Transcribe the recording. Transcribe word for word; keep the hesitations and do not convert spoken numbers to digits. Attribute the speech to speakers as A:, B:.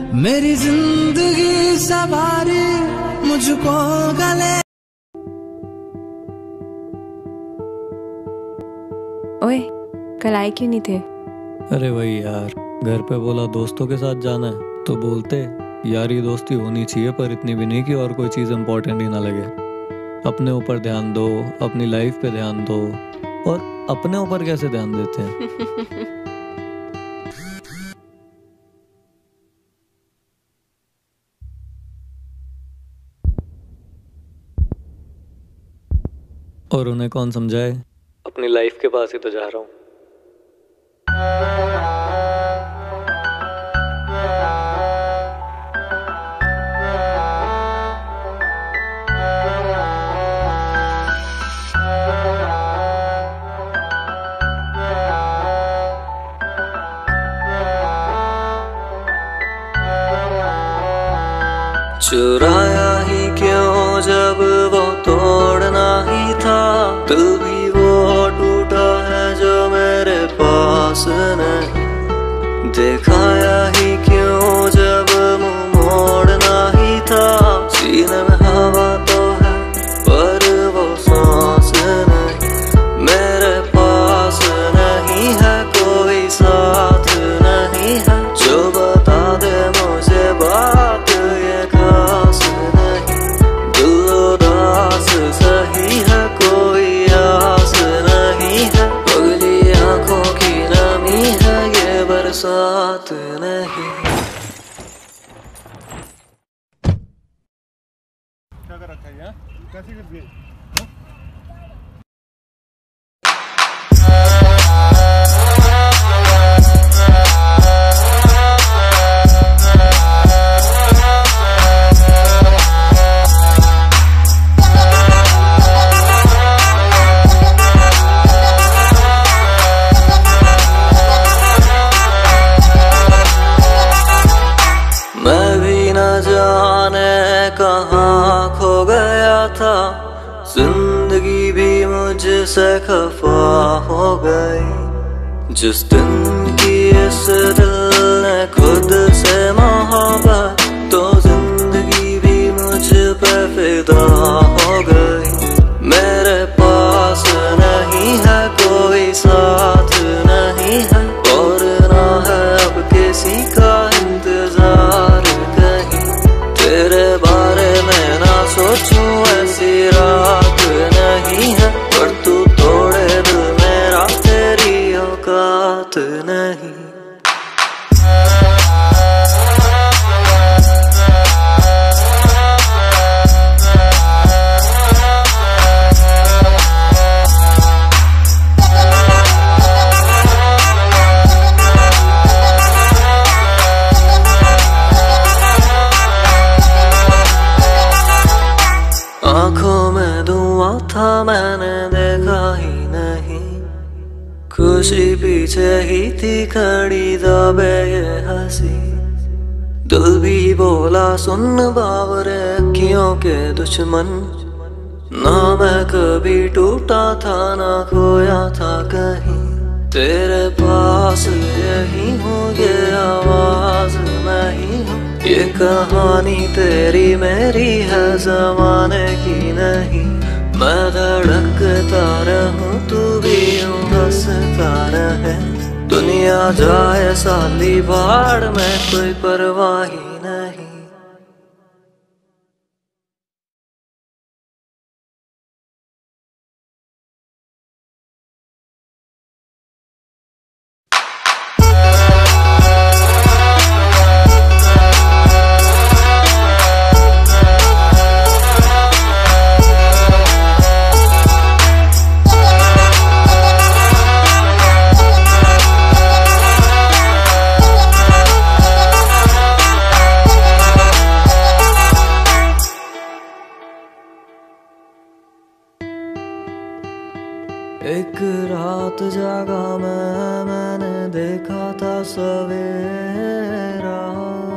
A: मेरी जिंदगी सवारी मुझको गले।
B: ओए, कल आए क्यों नहीं थे?
C: अरे वही यार, घर पे बोला दोस्तों के साथ जाना है तो बोलते यारी दोस्ती होनी चाहिए, पर इतनी भी नहीं कि और कोई चीज़ इम्पोर्टेंट ही ना लगे। अपने ऊपर ध्यान दो, अपनी लाइफ पे ध्यान दो। और अपने ऊपर कैसे ध्यान देते हैं? और उन्हें कौन समझाए? अपनी लाइफ के पास ही तो जा रहा हूँ।
D: चुराया ही क्यों जब वो तोड़ना ही था। दिल भी वो टूटा है जो मेरे पास नहीं। दिखाया ही क्यों जब मुंह मोड़ना ही था। सीने में हवा तो है पर वो सांस नहीं। मेरे पास नहीं है कोई साथ नहीं है जो बता दे मुझे बात ये खास नहीं। दिल उदास सही है कोई आस नहीं है। पगली आंखों की नमी है ये बरसात नहीं।
E: क्या कर रखा है? कैसी कर दी?
D: कहाँ खो गया था। जिंदगी भी मुझसे खफा हो गई। जिस दिन की इस दिल ने खुद से मोहब्बत, तो जिंदगी भी मुझ पे फिदा हो गई। मेरे पास नहीं है कोई साथ नहीं है और ना है अब किसी का इंतजार कहीं। तेरे बारे में ना सोचूं ऐसी रात नहीं है, पर तू तोड़े दिल मेरा तेरी औकात नहीं। आंखों में धुआं था मैंने देखा ही नहीं। खुशी पीछे ही थी खड़ी दबे ये हंसी। दिल भी बोला सुन बावरे अखियों के दुश्मन। ना मैं कभी टूटा था ना खोया था कहीं। तेरे पास यही हूँ ये आवाज मैं ही हूँ। ये कहानी तेरी मेरी है जमाने की नहीं। मैं धड़कता रहूं तू भी यूं हंसता रहे। दुनिया जाए साली बाढ़ में कोई परवाह ही नहीं। एक रात जागा मैं, मैंने देखा था सवेरा।